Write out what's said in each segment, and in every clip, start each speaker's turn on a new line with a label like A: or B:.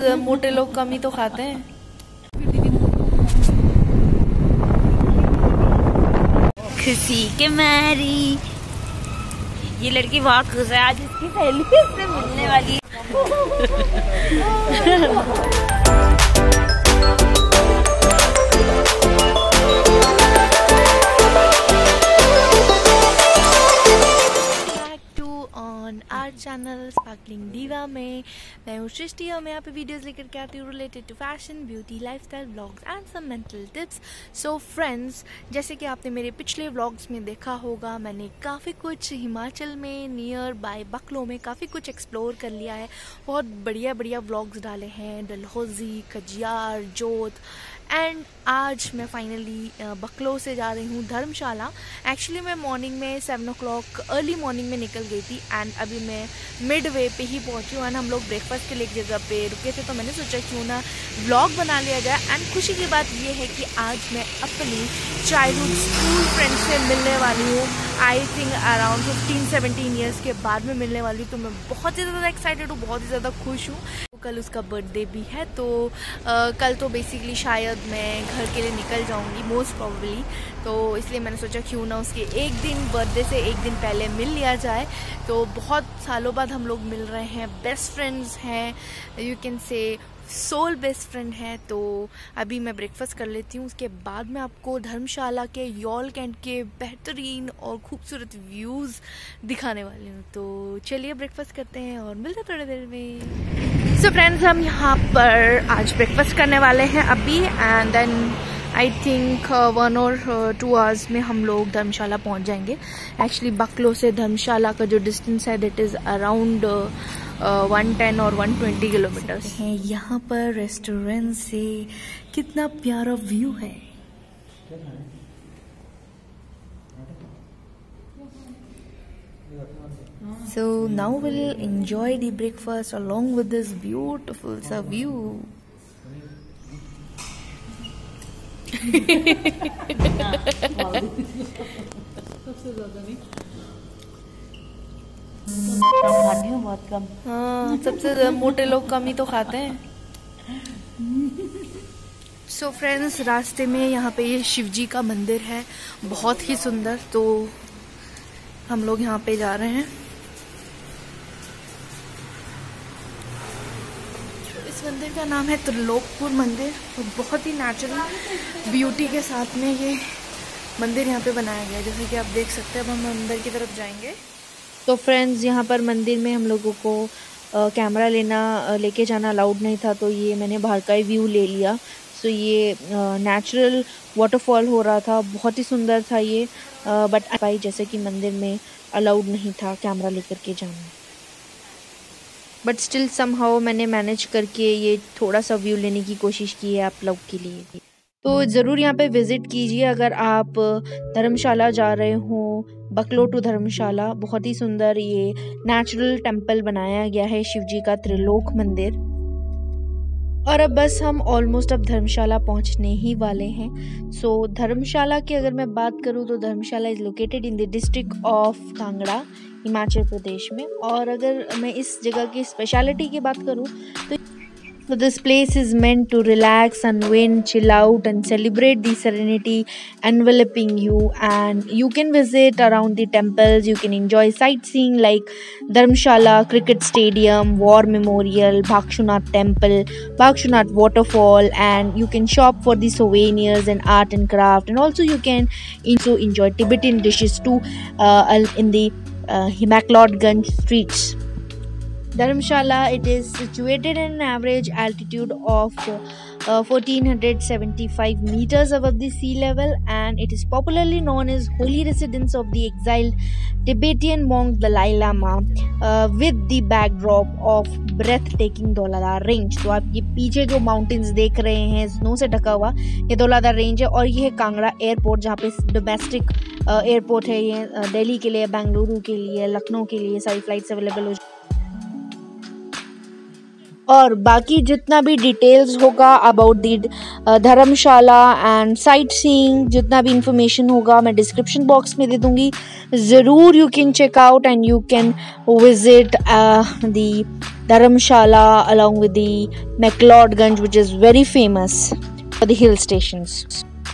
A: मोटे लोग कम ही तो खाते हैं। खुशी के मारी ये लड़की बहुत खुश है, आज इसकी सहेली से मिलने वाली चैनल स्पार्कलिंग दीवा में मैं हूँ सृष्टि और मैं यहाँ पे वीडियोस लेकर के आती हूँ related to fashion, beauty, lifestyle, vlogs and some mental tips. So friends, जैसे कि आपने मेरे पिछले व्लॉग्स में देखा होगा, मैंने काफ़ी कुछ हिमाचल में नियर बाय बकलो में काफ़ी कुछ एक्सप्लोर कर लिया है। बहुत बढ़िया बढ़िया व्लॉग्स डाले हैं, डलहौजी, खजियार, जोत एंड आज मैं फाइनली बकलो से जा रही हूँ धर्मशाला। एक्चुअली मैं मॉर्निंग में 7 o'clock अर्ली मॉर्निंग में निकल गई थी एंड अभी मैं मिड वे पे ही पहुँची हूँ एंड हम लोग ब्रेकफास्ट के लिए एक जगह पे रुके थे, तो मैंने सोचा क्यों ना व्लॉग बना लिया जाए। एंड खुशी की बात ये है कि आज मैं अपनी चाइल्डहुड स्कूल फ्रेंड से मिलने वाली हूँ। आई थिंक अराउंड 15-17 ईयर्स के बाद में मिलने वाली हूँ, तो मैं बहुत ही ज़्यादा एक्साइटेड हूँ, बहुत ही ज़्यादा खुश हूँ। कल उसका बर्थडे भी है, तो कल तो बेसिकली शायद मैं घर के लिए निकल जाऊंगी मोस्ट प्रॉब्ली, तो इसलिए मैंने सोचा क्यों ना उसके एक दिन बर्थडे से एक दिन पहले मिल लिया जाए। तो बहुत सालों बाद हम लोग मिल रहे हैं, बेस्ट फ्रेंड्स हैं, you can say soul best friend है। तो अभी मैं ब्रेकफास्ट कर लेती हूँ, उसके बाद मैं आपको धर्मशाला के यॉल कैंट के बेहतरीन और खूबसूरत व्यूज़ दिखाने वाली हूँ। तो चलिए ब्रेकफास्ट करते हैं और मिलते हैं थोड़ी देर में। सो फ्रेंड्स, हम यहाँ पर आज ब्रेकफास्ट करने वाले हैं अभी and then I think 1 or 2 hours में हम लोग धर्मशाला पहुँच जाएंगे। एक्चुअली बकलो से धर्मशाला का जो डिस्टेंस है दैट इज़ अराउंड 110 और 120 किलोमीटर्स हैं। यहाँ पर रेस्टोरेंट से कितना प्यारा व्यू है। So now we'll enjoy the breakfast along with this beautiful view. बहुत कम। हाँ, सबसे मोटे लोग कम ही तो खाते हैं। सो फ्रेंड्स, रास्ते में यहाँ पे ये शिव जी का मंदिर है, बहुत ही सुंदर, तो हम लोग यहाँ पे जा रहे हैं। इस मंदिर का नाम है त्रिलोकपुर मंदिर और बहुत ही नेचुरल ब्यूटी के साथ में ये मंदिर यहाँ पे बनाया गया है, जैसे कि आप देख सकते हैं। अब हम अंदर की तरफ जाएंगे। तो फ्रेंड्स, यहाँ पर मंदिर में हम लोगों को कैमरा लेके जाना अलाउड नहीं था, तो ये मैंने बाहर का ही व्यू ले लिया। सो ये नेचुरल वाटरफॉल हो रहा था, बहुत ही सुंदर था ये, बट भाई जैसे कि मंदिर में अलाउड नहीं था कैमरा लेकर के जाना, बट स्टिल समहाउ मैंने मैनेज करके ये थोड़ा सा व्यू लेने की कोशिश की है आप लोग के लिए। तो ज़रूर यहाँ पे विज़िट कीजिए अगर आप धर्मशाला जा रहे हो। बकलो टू धर्मशाला बहुत ही सुंदर ये नेचुरल टेम्पल बनाया गया है, शिव जी का त्रिलोक मंदिर। और अब बस हम ऑलमोस्ट अब धर्मशाला पहुंचने ही वाले हैं। सो धर्मशाला की अगर मैं बात करूं तो Dharamshala is located in the district of Kangra, Himachal Pradesh में। और अगर मैं इस जगह की स्पेशलिटी की बात करूं तो this place is meant to relax, unwind, chill out and celebrate the serenity enveloping you, and you can visit around the temples. You can enjoy sightseeing like Dharamshala Cricket Stadium, War Memorial, Bhakshunath Temple, Bhakshunath Waterfall, and you can shop for the souvenirs and art and craft, and also you can also enjoy Tibetan dishes too in the Himaklotganj streets. Dharamshala, it is situated at an average altitude of 1475 meters above the sea level, and it is popularly known as holy residence of the exiled Tibetan monk Dalai Lama, with the backdrop of breathtaking Dhauladhar range। तो आप ये पीछे जो mountains देख रहे हैं snow से ढका हुआ, ये धौलाधार रेंज है और ये है कांगड़ा एयरपोर्ट, जहाँ पे डोमेस्टिक एयरपोर्ट है। ये दिल्ली के लिए, बेंगलुरु के लिए, लखनऊ के लिए सारी फ्लाइट्स अवेलेबल हो।
B: और बाकी जितना भी डिटेल्स होगा about the Dharamshala and sightseeing, जितना भी इंफॉर्मेशन होगा मैं डिस्क्रिप्शन बॉक्स में दे दूँगी. ज़रूर you can check out and you can visit the Dharamshala along with the McLeodganj, which is very famous for the hill stations.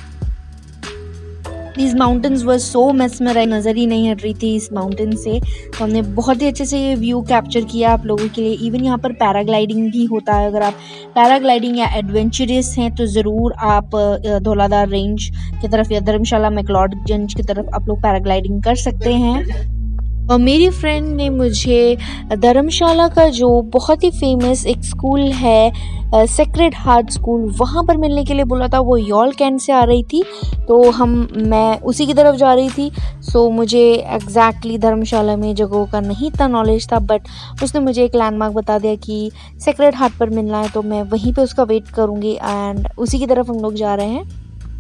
B: These mountains were so mesmerizing, नज़र ही नहीं हट रही थी इस माउंटेन से. तो हमने बहुत ही अच्छे से ये व्यू कैप्चर किया आप लोगों के लिए. इवन यहाँ पर पैराग्लाइडिंग भी होता है. अगर आप पैराग्लाइडिंग या एडवेंचरस हैं तो ज़रूर आप धौलाधार रेंज की तरफ या धर्मशाला मैक्लोडगंज की तरफ आप लोग पैराग्लाइडिंग कर सकते हैं. और मेरी फ्रेंड ने मुझे धर्मशाला का जो बहुत ही फेमस एक स्कूल है सेक्रेड हार्ट स्कूल, वहाँ पर मिलने के लिए बोला था. वो यॉल कैंट से आ रही थी तो मैं उसी की तरफ जा रही थी. सो मुझे एग्जैक्टली धर्मशाला में जगहों का नहीं इतना नॉलेज था, बट उसने मुझे एक लैंडमार्क बता दिया कि सेक्रेड हार्ट पर मिलना है. तो मैं वहीं पे उसका वेट करूँगी एंड उसी की तरफ हम लोग जा रहे हैं.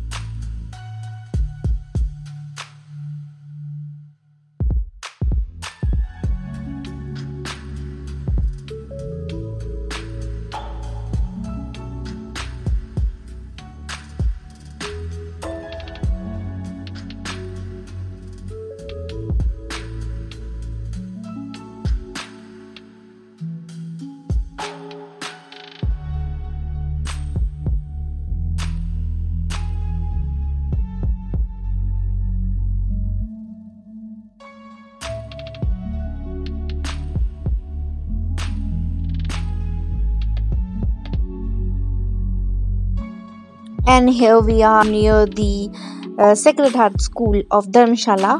B: And here we are near the Sacred Heart School of Dharamshala.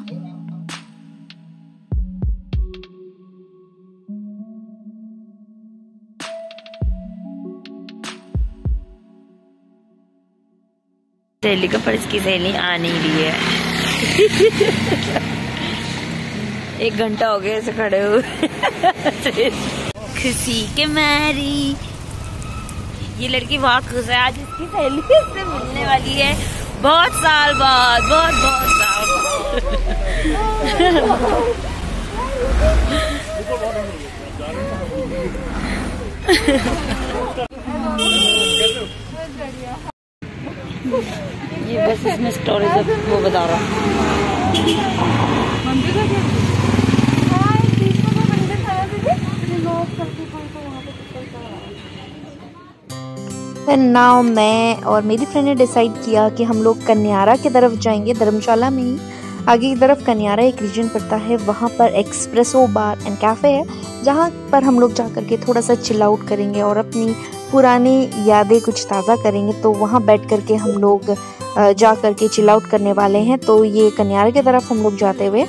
C: सहेली का पर इसकी सहेली आ नहीं रही है. 1 घंटा हो गया ऐसे खड़े हुए. खुशी के मारी ये लड़की बहुत खुश है. आज इसकी सहेली इससे मिलने वाली है बहुत साल बाद. बहुत साल ये बस इसमें स्टोरेज वो बता रहा
B: नाउ मैं और मेरी फ्रेंड ने डिसाइड किया कि हम लोग कन्यारा की तरफ जाएंगे. धर्मशाला में ही आगे की तरफ कन्यारा एक रीजन पड़ता है, वहाँ पर एक्सप्रेसो बार एंड कैफ़े है जहाँ पर हम लोग जा कर के थोड़ा सा चिल आउट करेंगे और अपनी पुरानी यादें कुछ ताज़ा करेंगे. तो वहाँ बैठ कर के हम लोग जा कर के चिल आउट करने वाले हैं. तो ये कन्यारा की तरफ हम लोग जाते हुए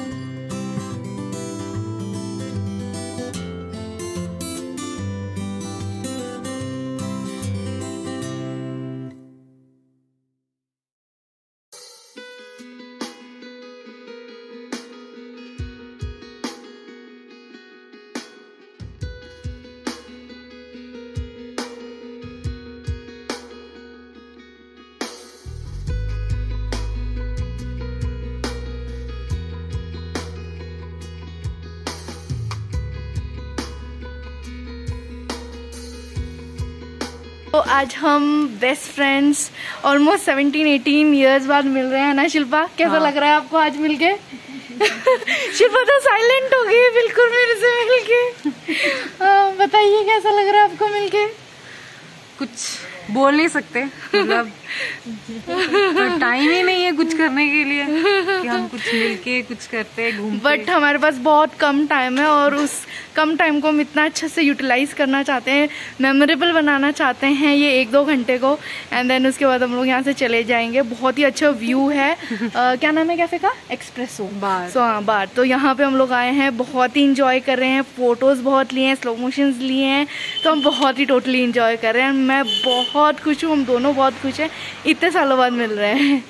A: तो आज हम बेस्ट फ्रेंड्स ऑलमोस्ट 17-18 ईयर्स बाद मिल रहे हैं ना शिल्पा. कैसा लग रहा है आपको आज मिलके? शिल्पा तो साइलेंट हो गई बिल्कुल मेरे से मिलके. बताइए कैसा लग रहा है आपको मिलके?
D: कुछ बोल नहीं सकते, मतलब तो टाइम ही नहीं है कुछ करने के लिए कि हम कुछ मिलके कुछ करते घूमते.
A: बट हमारे पास बहुत कम टाइम है और उस कम टाइम को हम इतना अच्छे से यूटिलाइज करना चाहते हैं, मेमोरेबल बनाना चाहते हैं ये 1-2 घंटे को. एंड देन उसके बाद हम लोग यहाँ से चले जाएंगे. बहुत ही अच्छा व्यू है. क्या नाम है कैफे का? एक्सप्रेसो बार. सो हाँ बार. तो यहाँ पे हम लोग आए हैं, बहुत ही इंजॉय कर रहे हैं. फोटोज बहुत लिए हैं, स्लो मोशंस लिए हैं. तो हम बहुत ही टोटली इंजॉय कर रहे हैं. मैं बहुत खुश हूँ, हम दोनों बहुत खुश हैं. इतने सालों बाद मिल रहे हैं.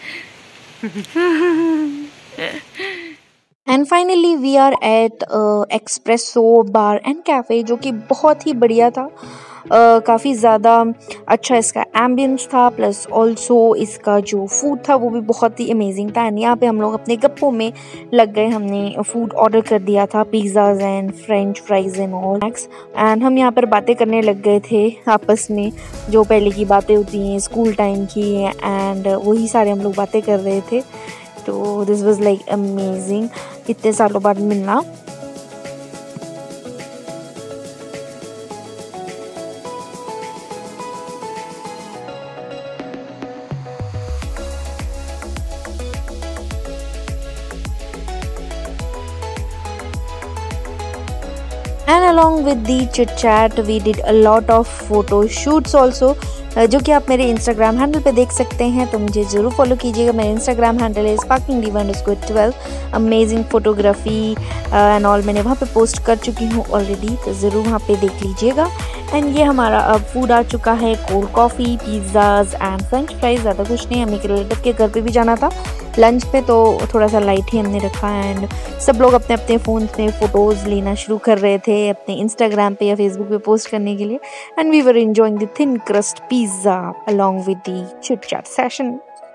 B: And finally we are at espresso bar and cafe जो कि बहुत ही बढ़िया था. काफ़ी ज़्यादा अच्छा इसका एम्बियंस था, प्लस ऑल्सो इसका जो फूड था वो भी बहुत ही अमेजिंग था। एंड यहाँ पे हम लोग अपने गप्पों में लग गए, हमने फूड ऑर्डर कर दिया था, pizzas and french fries and all max. एंड हम यहाँ पर बातें करने लग गए थे आपस में, जो पहले की बातें होती हैं स्कूल टाइम की, एंड वही सारे हम लोग बातें कर रहे थे। तो दिस वाज लाइक अमेजिंग, इतने सालों बाद मिलना। And along with the chit chat, we did a lot of photo shoots also, जो कि आप मेरे इंस्टाग्राम हैंडल पे देख सकते हैं, तो मुझे ज़रूर फॉलो कीजिएगा। मेरा इंस्टाग्राम हैंडल है sparklingdiva_12। Amazing photography and all मैंने वहाँ पे पोस्ट कर चुकी हूँ ऑलरेडी, तो ज़रूर वहाँ पे देख लीजिएगा। एंड ये हमारा अब फूड आ चुका है, cold coffee, pizzas and french fries. ज़्यादा कुछ नहीं, हमें एक रिलेटिव के घर पे भी जाना था लंच पे, तो थोड़ा सा लाइट ही हमने रखा। एंड सब लोग अपने अपने फ़ोन में फ़ोटोज़ लेना शुरू कर रहे थे अपने इंस्टाग्राम पे या फेसबुक पे पोस्ट करने के लिए। And we were enjoying the thin crust pizza along with the chit chat session.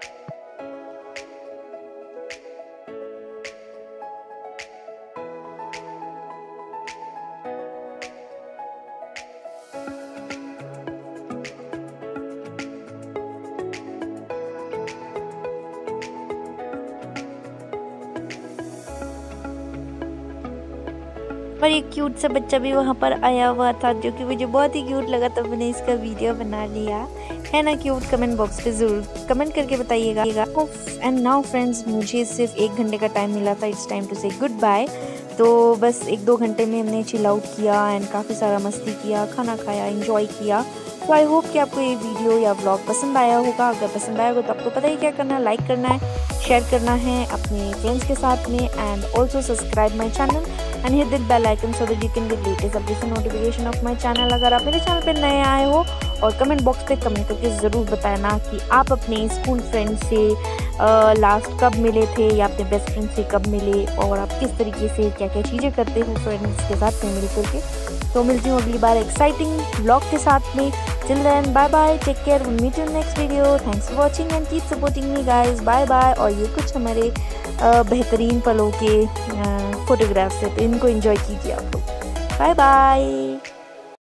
B: पर एक क्यूट सा बच्चा भी वहाँ पर आया हुआ था, जो कि मुझे बहुत ही क्यूट लगा, तो मैंने इसका वीडियो बना लिया है ना। क्यूट कमेंट बॉक्स पे ज़रूर कमेंट करके बताइएगा। एंड नाउ फ्रेंड्स, मुझे सिर्फ 1 घंटे का टाइम मिला था, it's time to say goodbye. तो बस 1-2 घंटे में हमने चिल आउट किया एंड काफ़ी सारा मस्ती किया, खाना खाया, एंजॉय किया। तो आई होप कि आपको ये वीडियो या व्लॉग पसंद आया होगा। अगर पसंद आया होगा तो आपको पता ही क्या करना है, लाइक करना है, शेयर करना है अपने फ्रेंड्स के साथ में, and also subscribe my channel and hit that bell icon so that you can get latest updates and notification of my channel. अगर आप मेरे चैनल पे नए आए हो, और कमेंट बॉक्स पे कमेंट करके ज़रूर बताना कि आप अपने स्कूल फ्रेंड से लास्ट कब मिले थे, या अपने बेस्ट फ्रेंड से कब मिले, और आप किस तरीके से क्या क्या चीज़ें करते हो फ्रेंड्स के साथ में मिल करके। तो मिलती हूँ अगली बार एक्साइटिंग व्लॉग के साथ में। Till then bye bye, take care, will meet you next video. Thanks for watching and keep supporting me guys, bye bye. और ये कुछ हमारे बेहतरीन पलों के फोटोग्राफ्स है, तो इनको एंजॉय कीजिए आप लोग। Bye bye.